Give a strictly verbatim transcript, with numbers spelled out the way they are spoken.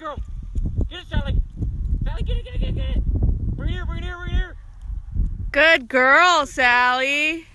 girl. Get it, Sally. Sally, get it, get it, get it, get it. Bring it here, bring it here, bring it here. Good girl, Sally.